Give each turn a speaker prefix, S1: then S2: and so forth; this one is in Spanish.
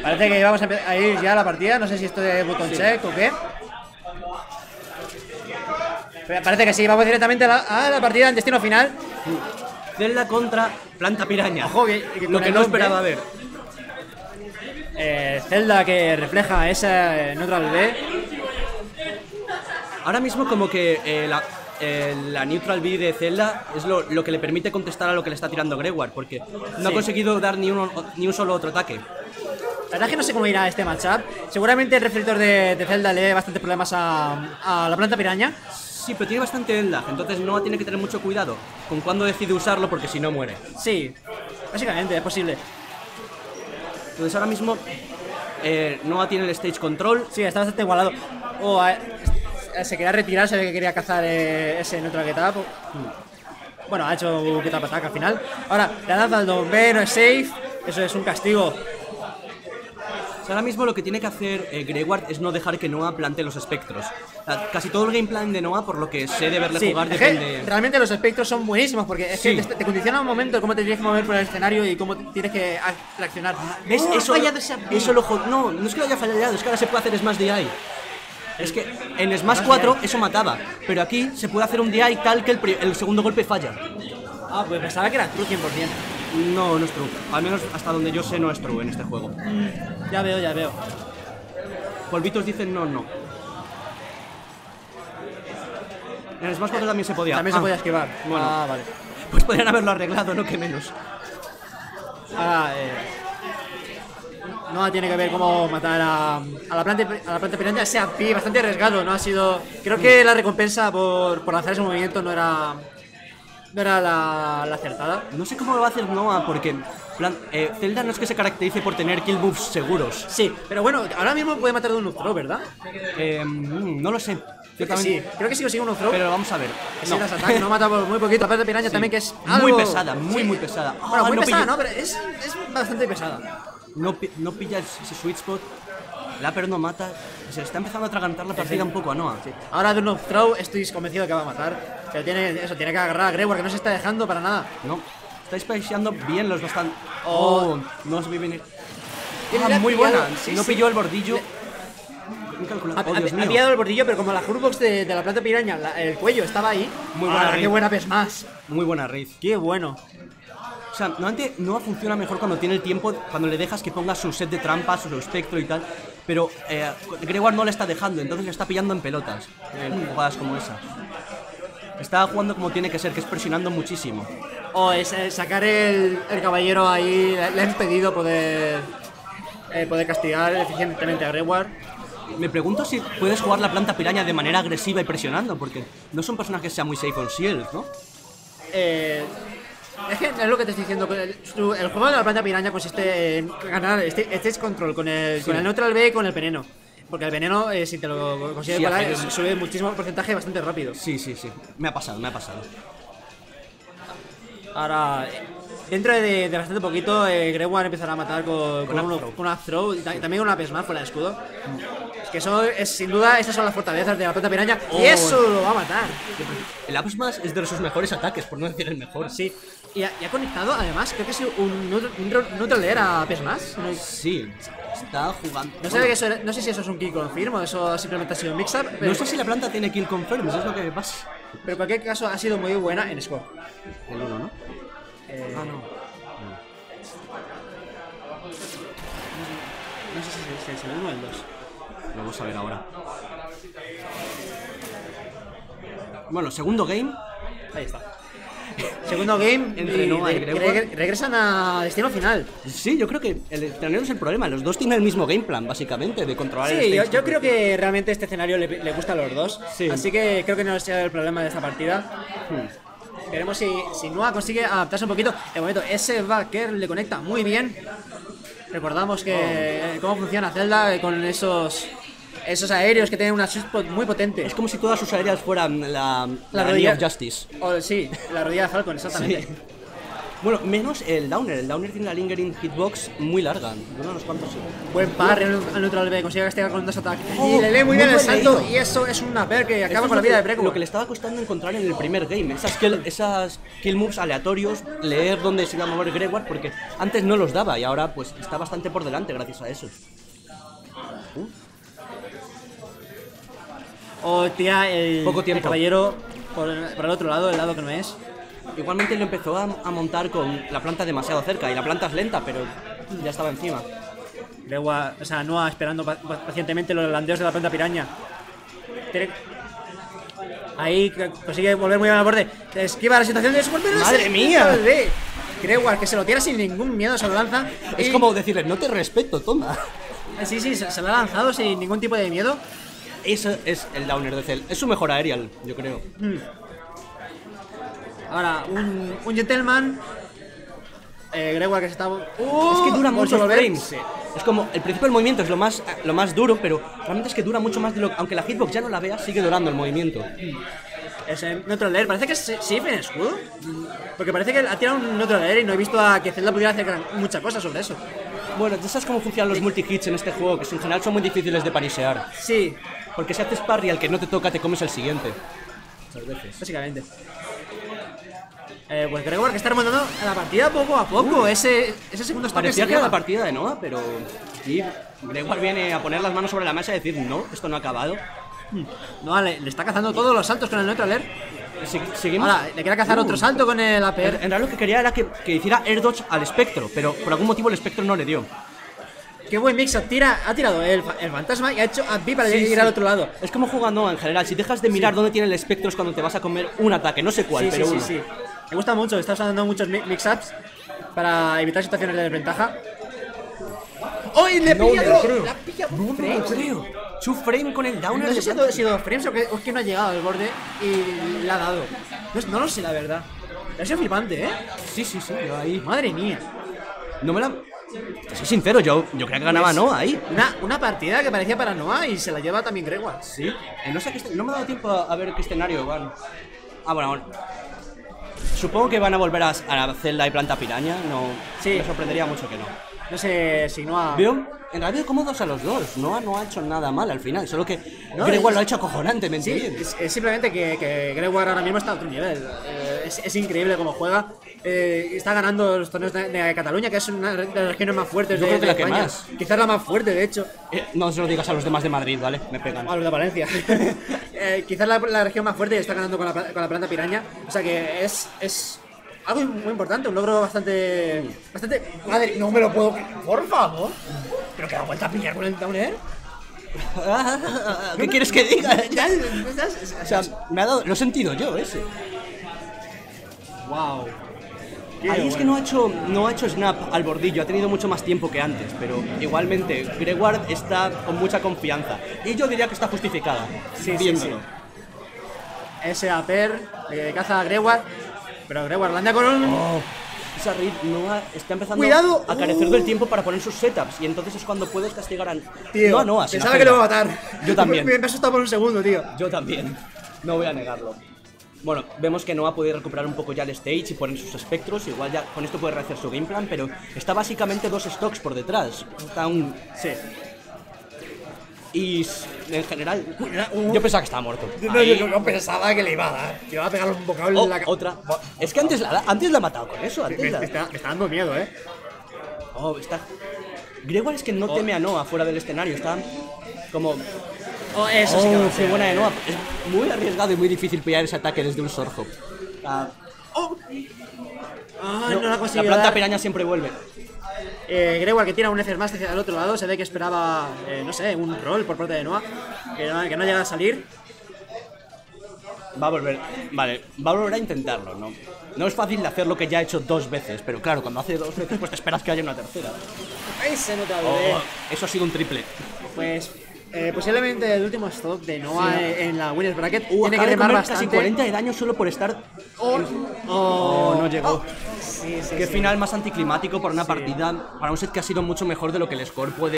S1: Parece que vamos a ir ya a la partida. No sé si esto es botón check o qué. Pero parece que sí, vamos directamente a la partida en destino final.
S2: Zelda contra Planta Piraña.
S1: Ojo,
S2: lo que no esperaba ver.
S1: Zelda que refleja esa Neutral B.
S2: Ahora mismo como que la Neutral B de Zelda es lo que le permite contestar a lo que le está tirando Greyward, porque no ha conseguido dar ni un solo otro ataque.
S1: La verdad es que no sé cómo irá este matchup. Seguramente el reflector de Zelda le dé bastantes problemas a la Planta Piraña.
S2: Sí, pero tiene bastante Elda, entonces Noah tiene que tener mucho cuidado con cuándo decide usarlo, porque si no muere.
S1: Sí, básicamente es posible.
S2: Entonces ahora mismo Noah tiene el stage control.
S1: Sí, está bastante igualado. Se quería retirar, se ve que quería cazar ese neutral get up. Bueno, ha hecho un get up attack al final. Ahora, la lanza al down B, no es safe. Eso es un castigo.
S2: O sea, ahora mismo lo que tiene que hacer Greyward es no dejar que Noah plante los espectros. O sea, casi todo el game plan de Noah, por lo que sé de verle jugar, depende.
S1: Realmente los espectros son buenísimos porque es que te condiciona un momento cómo te tienes que mover por el escenario y cómo tienes que reaccionar.
S2: ¿Ves? Eso no es que lo haya fallado, es que ahora se puede hacer Smash DI. Es que en Smash 4 eso mataba, pero aquí se puede hacer un DI tal que el segundo golpe falla.
S1: Ah, pues pensaba que era true 100%.
S2: No, no es true. Al menos hasta donde yo sé no es true en este juego.
S1: Ya veo.
S2: Polvitos dicen no. En Smash 4 también se podía.
S1: También se podía esquivar.
S2: Bueno,
S1: vale.
S2: Pues podrían haberlo arreglado, no que menos.
S1: No tiene que ver cómo matar a la planta piraña. Ese AP bastante arriesgado, no ha sido. Creo que la recompensa por lanzar ese movimiento no era la acertada.
S2: No sé cómo lo va a hacer Noah, porque Zelda no es que se caracterice por tener kill moves seguros.
S1: Sí, pero bueno, ahora mismo puede matar de un throw, ¿verdad?
S2: No lo sé.
S1: Creo que sí o sí un throw.
S2: Pero vamos a ver.
S1: No. No mata por muy poquito. La planta piraña también, que es
S2: algo... muy pesada, muy pesada.
S1: Bueno, muy pesada, no, pero es bastante pesada.
S2: No pilla ese sweet spot. La pero no mata. Se está empezando a atragantar la partida un poco a Noah.
S1: Sí. Ahora de un throw estoy convencido que va a matar. Pero tiene que agarrar a Greyward, que no se está dejando para nada.
S2: No, está spaceando bien los bastante. No se ve venir. Muy buena. No pilló el bordillo.
S1: Ha pillado el bordillo, pero como la Hurbox de la planta piraña, el cuello estaba ahí.
S2: Muy buena raid.
S1: Qué buena Smash.
S2: Muy buena raid.
S1: Qué bueno.
S2: O sea, normalmente no funciona mejor cuando tiene el tiempo, cuando le dejas que ponga su set de trampas, su espectro y tal. Pero Greyward no le está dejando, entonces le está pillando en pelotas. En jugadas como esa. Está jugando como tiene que ser, que es presionando muchísimo.
S1: Sacar el caballero ahí, le ha impedido poder castigar eficientemente a Greyward.
S2: Me pregunto si puedes jugar la planta piraña de manera agresiva y presionando, porque no son personajes que sean muy safe on shield, ¿no?
S1: Es que es lo que te estoy diciendo. El juego de la planta piraña consiste en ganar stage control con el neutral B y con el veneno. Porque el veneno, si te lo consigues colar, sube muchísimo porcentaje bastante rápido.
S2: Sí. Me ha pasado.
S1: Ahora, dentro de bastante poquito, Greyward empezará a matar con una throw y también con una P-Smash fuera de escudo. Es que eso es, sin duda, estas son las fortalezas de la planta piraña y eso lo va a matar.
S2: El up smash es de sus mejores ataques, por no decir el mejor.
S1: Sí. Y ha conectado, además, creo que es un neutral layer a P-Smash.
S2: Sí, está jugando.
S1: No sé si eso es un kill confirm o eso simplemente ha sido un mix-up.
S2: No sé si la planta tiene kill confirm, eso es lo que me pasa.
S1: Pero en cualquier caso ha sido muy buena en score.
S2: El 1, ¿no?
S1: No. No sé si es el 1 o el 2.
S2: Lo vamos a ver ahora. Bueno, segundo game.
S1: Ahí está. Segundo game
S2: entre Noah y Greyward.
S1: Regresan a destino final.
S2: Sí, yo creo que el escenario es el problema. Los dos tienen el mismo game plan, básicamente, de controlar el
S1: stage.
S2: Sí,
S1: yo creo que realmente este escenario le gusta a los dos. Sí. Así que creo que no será el problema de esta partida. Veremos si Noah consigue adaptarse un poquito. De momento, ese backer le conecta muy bien. Recordamos que cómo funciona Zelda con esos aéreos que tienen una sweet spot muy potente.
S2: Es como si todas sus aéreas fueran la
S1: rodilla
S2: of Justice.
S1: Sí, la rodilla de Falcon, exactamente. Sí.
S2: Bueno, menos el Downer. El Downer tiene la lingering hitbox muy larga. Dura unos cuantos segundos.
S1: Buen parry al neutral B, consigue castigar con 2 ataques.
S2: Oh,
S1: Y le lee muy
S2: muy
S1: bien el
S2: buen
S1: salto,
S2: leído.
S1: y eso es una per que acaba
S2: Esto
S1: con la
S2: es
S1: vida de
S2: lo
S1: Breakwood.
S2: que le estaba costando encontrar en el primer game. Esas kill moves aleatorios, leer dónde se iba a mover Greyward, porque antes no los daba y ahora pues está bastante por delante gracias a eso.
S1: O tira el,
S2: Poco tiempo.
S1: el caballero por el otro lado, el lado que no es.
S2: Igualmente lo empezó a montar con la planta demasiado cerca y la planta es lenta, pero ya estaba encima.
S1: Greyward, o sea, Noah esperando pacientemente los landeos de la planta piraña. Ahí consigue volver muy bien al borde. Esquiva la situación de Super Perro.
S2: ¡Madre mía!
S1: Greyward, que se lo tira sin ningún miedo, se lo lanza.
S2: Es
S1: y-
S2: como decirle, no te respeto, toma.
S1: Sí, se lo ha lanzado sin ningún tipo de miedo.
S2: Eso es el Downer de Cell. Es su mejor aerial, yo creo.
S1: Ahora, un gentleman. Greyward que se está.
S2: Es que dura
S1: por
S2: muchos
S1: volver.
S2: frames. Es como, el principio del movimiento es lo más duro, pero realmente es que dura mucho más de lo. Aunque la hitbox ya no la veas, sigue durando el movimiento.
S1: Ese neutral air, parece que es Sif en escudo. Porque parece que ha tirado un neutral air y no he visto a que Zelda pudiera hacer mucha cosa sobre eso.
S2: Bueno, ya sabes cómo funcionan los multi-hits en este juego, que en general son muy difíciles de parisear.
S1: Sí,
S2: Porque si haces parry al que no te toca, te comes el siguiente. Muchas veces.
S1: básicamente. Pues Greyward que está remontando la partida poco a poco. Ese segundo stop
S2: Parecía
S1: se
S2: que era
S1: lleva.
S2: la partida de Noah, pero sí, Greyward viene a poner las manos sobre la mesa y decir, no, esto no ha acabado.
S1: No, le está cazando todos los saltos con el neutral air.
S2: Seguimos.
S1: Ahora, le quiere cazar otro salto con el APR.
S2: En realidad lo que quería era que hiciera air dodge al espectro, pero por algún motivo el espectro no le dio.
S1: Qué buen mix, ha tirado el fantasma y ha hecho a B para
S2: Sí,
S1: ir
S2: sí.
S1: al otro lado.
S2: Es como juega Noah en general, si dejas de mirar dónde tiene el espectro es cuando te vas a comer un ataque, no sé cuál,
S1: Sí,
S2: pero
S1: sí,
S2: uno.
S1: sí. Me gusta mucho, está usando muchos mix-ups para evitar situaciones de desventaja. ¡Oh! Y le pilla
S2: lo creo.
S1: la pilla
S2: No
S1: frame.
S2: lo creo. Su frame con el downer.
S1: No sé si ha sido frames o es que no ha llegado al borde y le ha dado. No lo sé, la verdad. Ha sido flipante, ¿eh?
S2: Sí, yo ahí.
S1: Madre mía.
S2: No me la. Te soy sincero, yo creía que ganaba Noah ahí.
S1: Una partida que parecía para Noah y se la lleva también Greyward.
S2: Sí. No sé no me ha dado tiempo a ver qué escenario van. Bueno. Supongo que van a volver a Zelda y Planta Piraña. No.
S1: Sí.
S2: Me sorprendería mucho que no.
S1: No sé si Noah.
S2: Veo, en realidad veo cómodos a los dos. Noah no ha hecho nada mal al final, solo que
S1: No,
S2: Greyward lo ha hecho acojonantemente
S1: Sí,
S2: bien.
S1: es simplemente que Greyward ahora mismo está a otro nivel. Es increíble cómo juega. Está ganando los torneos de Cataluña, que es una de las regiones más fuertes
S2: Yo
S1: de
S2: creo que la que
S1: España.
S2: más.
S1: Quizás la más fuerte, de hecho.
S2: No se lo digas a los demás de Madrid, ¿vale? Me pegan.
S1: A los de Valencia. Quizás la región más fuerte y está ganando con la planta piraña. O sea que es algo muy importante, un logro bastante. Madre, no me lo puedo. Por favor. Pero que da vuelta a pillar con el downer.
S2: ¿Qué quieres que diga?
S1: O
S2: O sea, me ha dado. Lo he sentido yo, ese.
S1: wow.
S2: Ahí es que no ha hecho snap al bordillo, ha tenido mucho más tiempo que antes, pero igualmente Greyward está con mucha confianza. Y yo diría que está justificada, viéndolo.
S1: Ese Aper caza a Greyward. Pero Greyward landa con un.
S2: Esa Reed Noah está empezando
S1: ¡Cuidado!
S2: a carecer del tiempo para poner sus setups y entonces es cuando puedes castigar a
S1: Tío,
S2: no a Noah, sino
S1: pensaba
S2: a
S1: que lo iba a
S2: Zelda.
S1: matar.
S2: Yo también.
S1: Me asustado por un segundo, tío.
S2: Yo también, no voy a negarlo. Bueno, vemos que Noah puede recuperar un poco ya el stage y poner sus espectros, igual ya con esto puede rehacer su game plan, pero está básicamente 2 stocks por detrás. Está un...
S1: Sí.
S2: Y en general, yo pensaba que estaba muerto.
S1: Yo pensaba que le iba a dar. Que iba a pegarle un bocado en la cara.
S2: Otra. Es que antes la ha matado con eso.
S1: Me está dando miedo,
S2: Está... Greyward es que no teme a Noah fuera del escenario, está como...
S1: Eso sí que va a
S2: qué
S1: ser.
S2: buena de Noah. Es muy arriesgado y muy difícil pillar ese ataque desde un Sorhop.
S1: No la
S2: La
S1: consigo.
S2: planta piraña siempre vuelve.
S1: Greyward que tira un F más hacia el otro lado. Se ve que esperaba, no sé, un roll por parte de Noah. Que no llega a salir.
S2: Va a volver, vale, va a volver a intentarlo, ¿no? No es fácil de hacer lo que ya ha hecho 2 veces, pero claro, cuando hace 2 veces pues te esperas que haya una tercera.
S1: Ahí se nota, bebé.
S2: Eso ha sido un triple.
S1: Pues posiblemente el último stop de Noah en la Winners Bracket tiene que
S2: Acaba de
S1: remar
S2: comer
S1: bastante.
S2: casi 40 de daño solo por estar... no llegó.
S1: Sí,
S2: Qué final más anticlimático para una partida, para un set que ha sido mucho mejor de lo que el score puede